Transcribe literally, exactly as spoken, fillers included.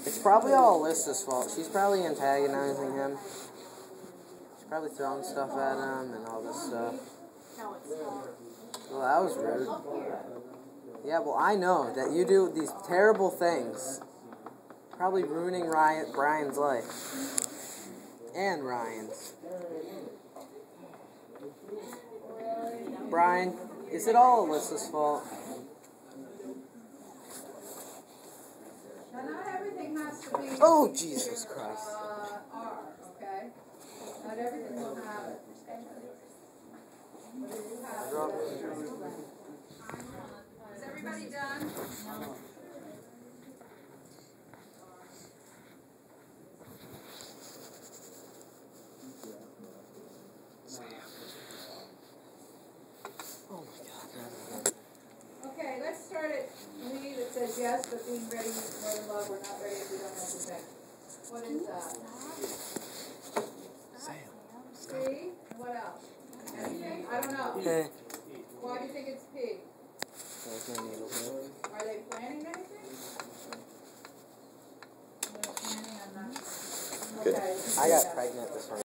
It's probably all Alyssa's fault. She's probably antagonizing him. She's probably throwing stuff at him and all this stuff. Well, that was rude. Yeah, well, I know that you do these terrible things. Probably ruining Ryan, Brian's life. And Ryan's. Brian, is it all Alyssa's fault? Now, not everything has to be... Oh, Jesus Christ. Uh, ours, okay? Not everything will have it. What do you have? Is everybody done? No. Okay, let's start at Lee that says yes, but being ready is more than love. We're not ready if we don't have to say. What is that? C. What else? Anything? I don't know. Okay. Why do you think it's P? Are they planning anything? They're planning on not. Good. Okay. I got pregnant this morning.